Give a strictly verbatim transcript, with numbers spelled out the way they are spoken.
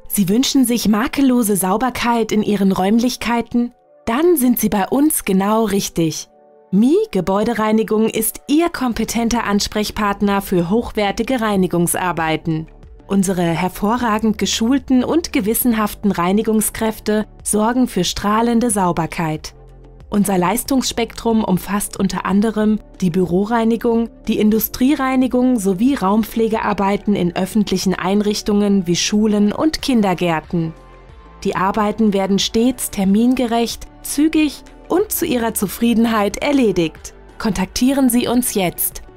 Sie wünschen sich makellose Sauberkeit in Ihren Räumlichkeiten? Dann sind Sie bei uns genau richtig. M I Gebäudereinigung ist Ihr kompetenter Ansprechpartner für hochwertige Reinigungsarbeiten. Unsere hervorragend geschulten und gewissenhaften Reinigungskräfte sorgen für strahlende Sauberkeit. Unser Leistungsspektrum umfasst unter anderem die Büroreinigung, die Industriereinigung sowie Raumpflegearbeiten in öffentlichen Einrichtungen wie Schulen und Kindergärten. Die Arbeiten werden stets termingerecht, zügig und zu Ihrer Zufriedenheit erledigt. Kontaktieren Sie uns jetzt.